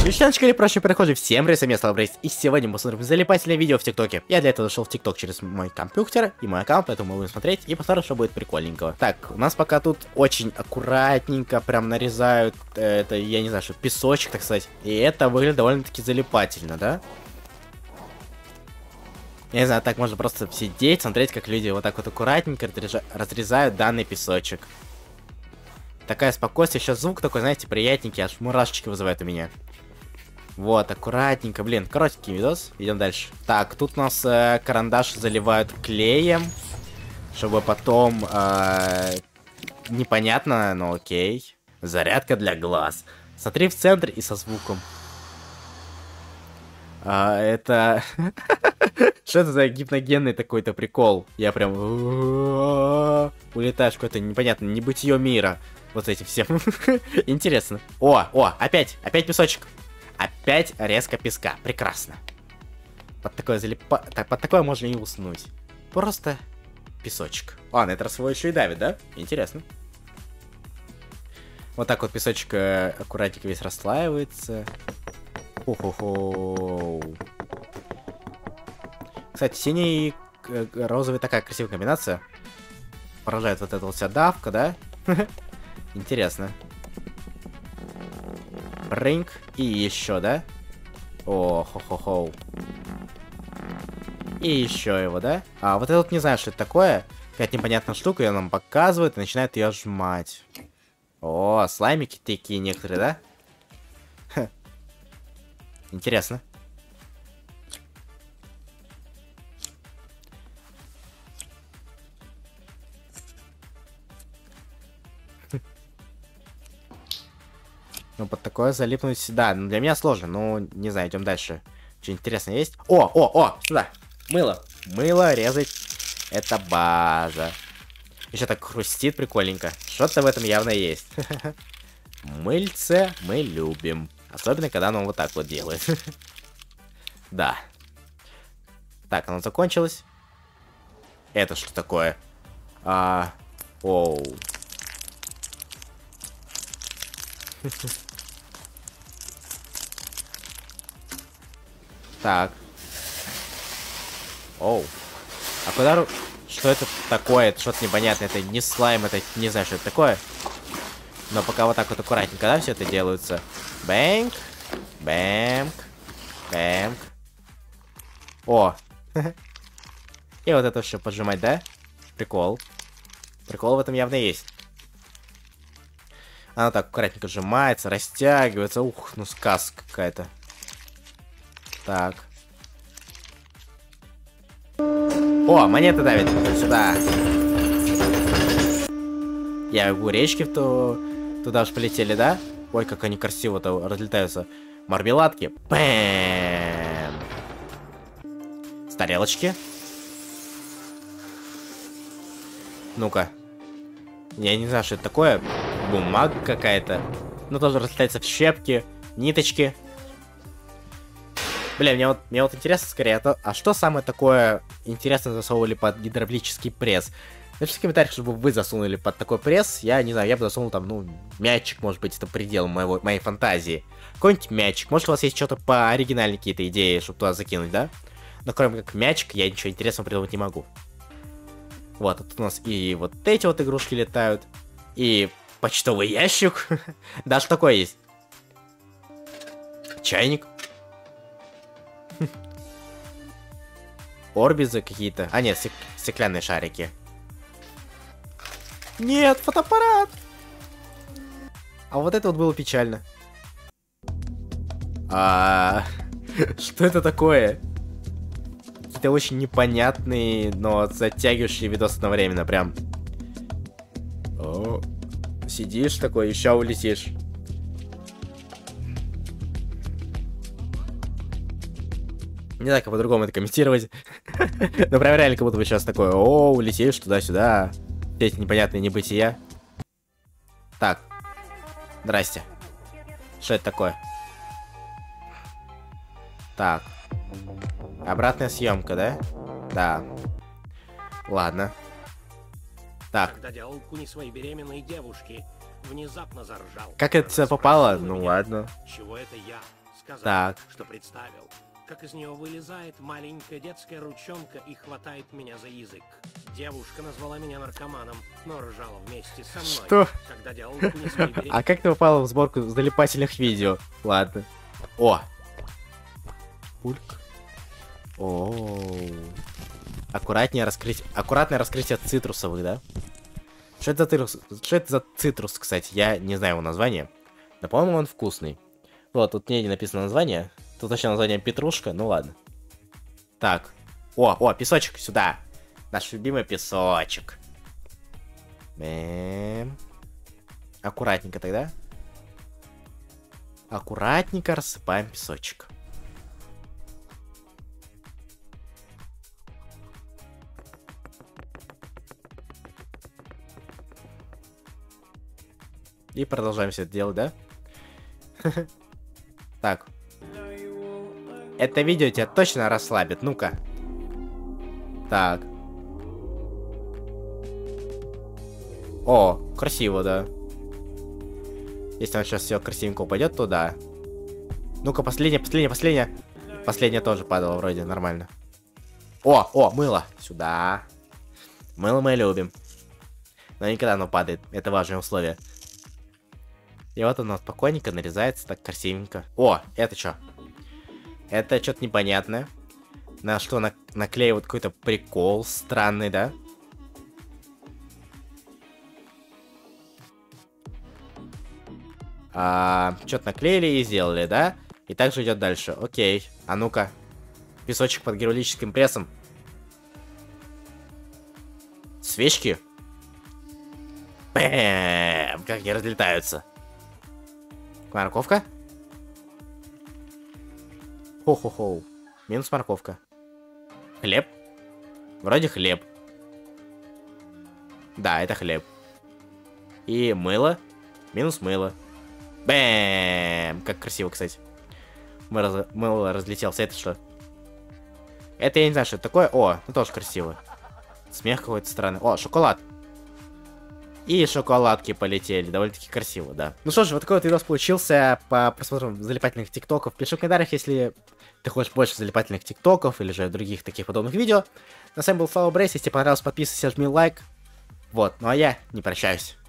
Девчоночка или прочие прохожие, всем привет, я Слава Брейс, и сегодня мы посмотрим залипательное видео в ТикТоке. Я для этого зашел в ТикТок через мой компьютер и мой аккаунт, поэтому мы будем смотреть и посмотрим, что будет прикольненького. Так, у нас пока тут очень аккуратненько прям нарезают, это, я не знаю, что песочек, так сказать. И это выглядит довольно-таки залипательно, да? Я не знаю, так можно просто сидеть, смотреть, как люди вот так вот аккуратненько разрезают данный песочек. Такая спокойствие, сейчас звук такой, знаете, приятненький, аж мурашечки вызывает у меня. Вот, аккуратненько, блин, коротенький видос, идем дальше. Так, тут у нас карандаш заливают клеем, чтобы потом, непонятно, но окей. Зарядка для глаз. Смотри в центр и со звуком. Это... Что это за гипногенный такой-то прикол? Я прям... Улетаешь в какое-то непонятное небытие мира. Вот этим всем. Интересно. О, опять песочек. Опять резко песка. Прекрасно. Под такое под такое можно и уснуть. Просто песочек. Ладно, это раз его еще и давит, да? Интересно. Вот так вот песочек аккуратненько весь расслаивается. Хо-хо-хо. Кстати, синий и розовый такая красивая комбинация. Поражает вот эта вот вся давка, да? Интересно. Бринг. И еще, да? О, хо-хо-хо. И еще его, да? А вот это вот не знаю, что это такое. Какая-то непонятная штука, ее нам показывает и начинает ее жмать. О, слаймики такие некоторые, да? Ха. Интересно. Ну, под такое залипнуть, да, для меня сложно, ну, не знаю, идем дальше. Что интересное есть? О, сюда, мыло. Мыло резать, это база. Еще так хрустит прикольненько. Что-то в этом явно есть. Мыльце мы любим. Особенно, когда оно вот так вот делает. Да. Так, оно закончилось. Это что такое? Оу. Так. Оу. А куда... Что это такое? Это что-то непонятное. Это не слайм, это не знаю, что это такое. Но пока вот так вот аккуратненько, да, все это делается. Бэнк. Бэнк. Бэнк. О. И вот это все поджимать, да? Прикол. Прикол в этом явно есть. Она так аккуратненько сжимается, растягивается. Ух, ну сказка какая-то. Так. О, монета давит. Сюда. Я в речки туда же полетели, да? Ой, как они красиво-то разлетаются. Мармеладки. Бэм. С тарелочки. Ну-ка. Я не знаю, что это такое. Бумага какая-то. Ну, тоже разлетается в щепки, ниточки. Бля, мне вот интересно скорее, а что самое такое интересное засовывали под гидравлический пресс? Напишите в комментариях, чтобы вы засунули под такой пресс. Я не знаю, я бы засунул там, ну, мячик, может быть, это предел моей фантазии. Какой-нибудь мячик. Может, у вас есть что-то по оригинальной какие-то идеи, чтобы туда закинуть, да? Но кроме как мячик, я ничего интересного придумать не могу. Вот, а тут у нас и вот эти вот игрушки летают. И почтовый ящик. Даже такое есть. Чайник. Орбизы какие-то. А, нет, стеклянные шарики. Нет, фотоаппарат. А вот это вот было печально. Что это такое? Какие-то очень непонятные, но затягивающие видосы одновременно, прям. О, сидишь такой, еще улетишь. Не знаю, как по-другому это комментировать. Но прям реально как будто бы сейчас такое, о, улетишь туда-сюда. Все эти непонятные небытия. Так. Здрасте. Что это такое? Так. Обратная съемка, да? Да. Ладно. Так. Когда делал куни своей беременной девушки, внезапно заржал. Как это сюда попало? Ну ладно. Чего это я? сказал, Так. что представил, как из нее вылезает маленькая детская ручонка и хватает меня за язык. Девушка назвала меня наркоманом, но ржала вместе со мной, Что? когда делал не свои беременности. А как ты попала в сборку залипательных видео? Ладно. О! Пульк. О. Аккуратное раскрытие цитрусовых, да? Что это за цитрус? Что это за цитрус, кстати? Я не знаю его название. Но, по-моему, он вкусный. Вот, тут не написано название. Тут вообще название петрушка, ну ладно. Так. О, песочек, сюда. Наш любимый песочек. Аккуратненько тогда. Аккуратненько рассыпаем песочек. И продолжаем все это делать, да? Так. Это видео тебя точно расслабит, ну-ка. Так. О, красиво, да. Если он сейчас все красивенько упадет туда. Ну-ка, последняя. Последняя тоже падала вроде, нормально. О, мыло. Сюда. Мыло мы любим. Но никогда оно падает. Это важное условие. И вот оно спокойненько нарезается, так красивенько. О, это что? Это что-то непонятное. На что наклеивают какой-то прикол странный, да? Что-то наклеили и сделали, да? И также идет дальше. Окей. А ну-ка. Песочек под гидравлическим прессом. Свечки. Бэм! Как они разлетаются. Морковка. Хо-хо-хо. Минус морковка. Хлеб. Вроде хлеб. Да, это хлеб. И мыло. Минус мыло. Бэм! Как красиво, кстати. Мыло разлетелось. Это что? Это я не знаю, что это такое. О, ну тоже красиво. Смех какой-то странный. О, шоколад. И шоколадки полетели. Довольно-таки красиво, да. Ну что ж, вот такой вот видос получился по просмотру залипательных тиктоков. Пиши в комментариях, если ты хочешь больше залипательных тиктоков или же других таких подобных видео. На с вами был Flower Brace. Если тебе понравилось, подписывайся, жми лайк. Вот, ну а я не прощаюсь.